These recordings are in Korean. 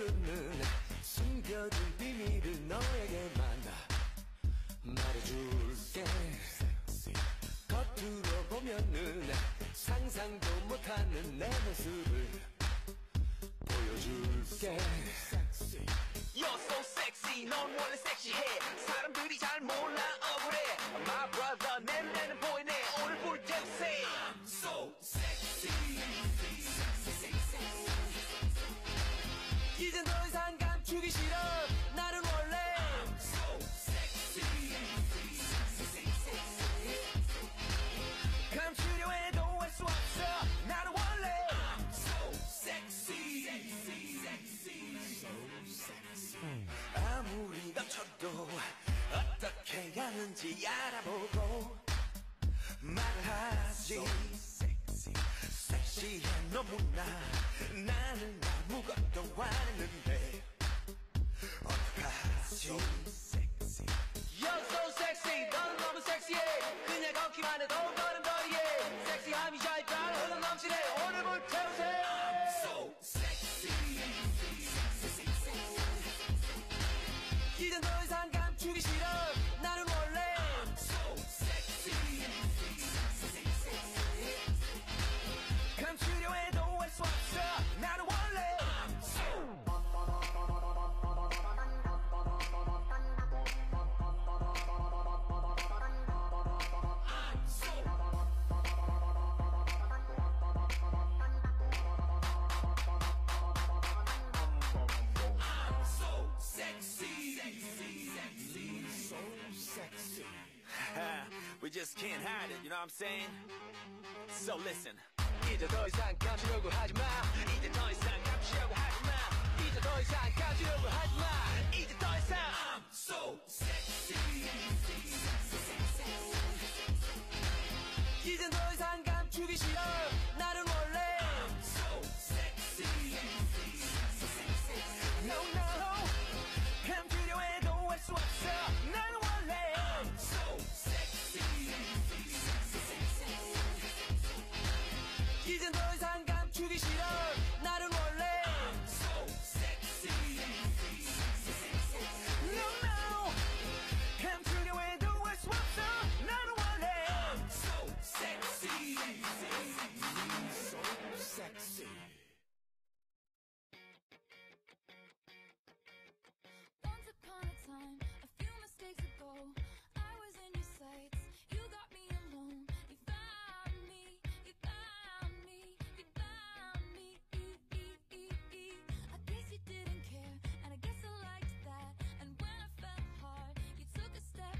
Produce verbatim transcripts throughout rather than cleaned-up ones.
모르는 숨겨둔 비밀을 너에게만 말해줄게. 겉으로 보면은 상상도 못하는 내 모습을 보여줄게. You're so sexy, 넌 원래 섹시해. 사람들이 잘 몰라 억울해. My brother, 내 눈에는 보이네. 오늘 불태우세. I'm so sexy. 이젠 더 이상 감추기 싫어. 나는 원래 I'm so sexy. 감추려 해도 할 수 없어. 나는 원래 I'm so sexy. 아무리 감춰도 어떻게 하는지 알아보고 말을 하지. 섹시해 너무나. 나는 아무것도 안 했는데 어떡하지. You're so sexy, 너는 너무 섹시해. 그냥 걷기만 해도 걸음걸이에 섹시함이 잘 흘러 넘치네. 오늘 불태우세. I'm so sexy. 이젠 더 이상 감추기 싫어. 나는 원래 I'm so sexy. 감추려 해도 할 수 없어. 나는 원래 I'm so We just can't hide it, you know what I'm saying? So listen. 이제 더 이상 감추려고 하지마. 이제 더 이상 감추려고 하지마. 이제 더 이상 감추려고 하지마. 이제 더 이상 I'm so sexy. 이젠 더 이상 감추기 싫어. 나는 원래 I'm so sexy. No no. 감추려 해도 할 수 없어. 나는 원래 I'm so sexy. 이젠 더 이상 감추기 싫어. 나는 원래 I'm so sexy. No no. 감추려 해도 할 수 없어. 나는 원래 I'm so sexy. So sexy. Once upon a time, a few mistakes ago, I was in your sights. You got me alone. You found me. You found me. You found me. I guess you didn't care, and I guess I liked that. And when I fell hard, you took a step.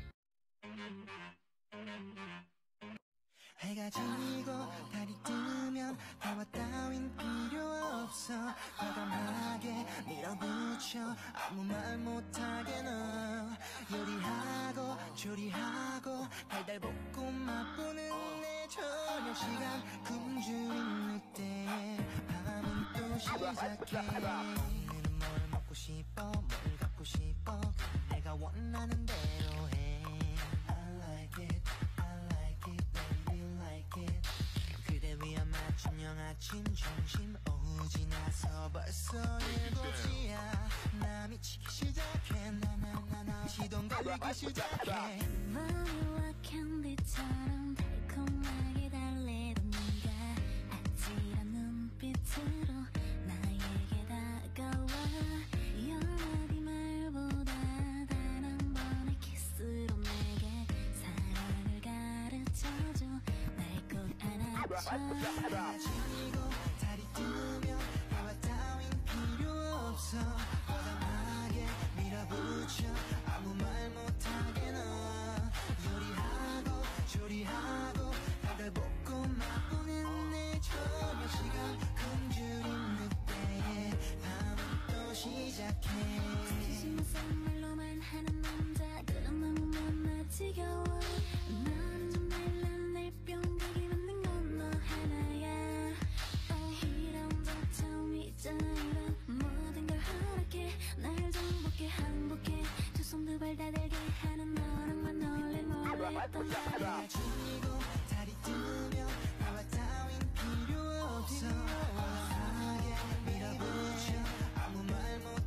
해가 지고 달이 뜨면 대화 따윈 필요 없어. 과감하게 밀어붙여 아무 말 못하게 너. 요리하고 조리하고 달달 볶고 맛보는 내 저녁 시간. 굶주린 늑대의 밤은 또 시작해. 오늘은 뭘 먹고 싶어 뭘 갖고 싶어. 내가 원하는 대로 해. I like it I like it baby you like it. 그대 위한 맞춤형 아침 점심 오후 지나서 벌써 일곱 시야. 나 미치기 시작해. 나나나나 시동 걸리기 시작해. 마늘과 캔디처럼 달콤하게 달래던 네가 아찔한 눈빛으로 나에게 다가와. 열마디 말보다 단 한 번의 키스로 내게 사랑을 가르쳐줘. 날 꼭 안아줘. 해가 지고 달이 뜨면 대화 따윈 필요 없어. 과감하게 밀어붙여 아무 말 못하게 너. 요리하고 조리하고 달달 볶고 맛보는 내 저녁 시간. 굶주린 늑대의 밤은 또 시작해. 심한 말로만 하는 남자들은 너무나 지겨워. 나는 좀 달라. 날 뿅가게 만든 건 너 하나야. 이런 벅차움 있잖아. 모든 걸 허락해. 날 정복해 항복해. 두 손 두 발 다 들게 하는 너랑만 놀래 몰랐던 해가 날. 지고 달이 뜨면 대화 따윈 필요 없어. 과감하게 밀어붙여 아무 말 못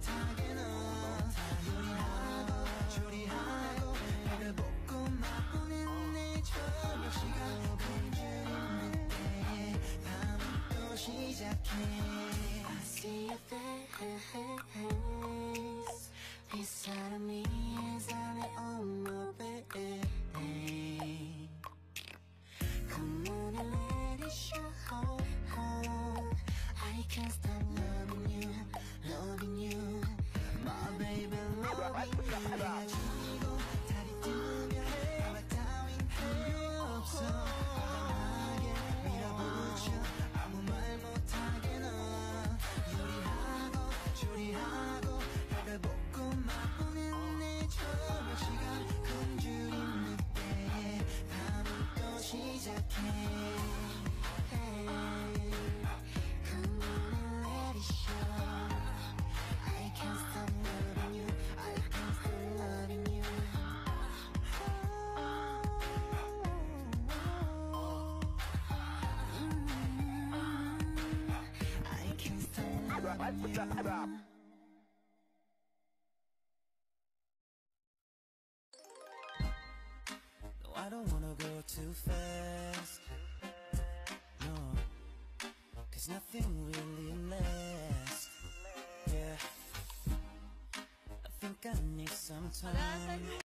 No, I don't wanna go too fast. No, cause nothing really lasts. Yeah, I think I need some time.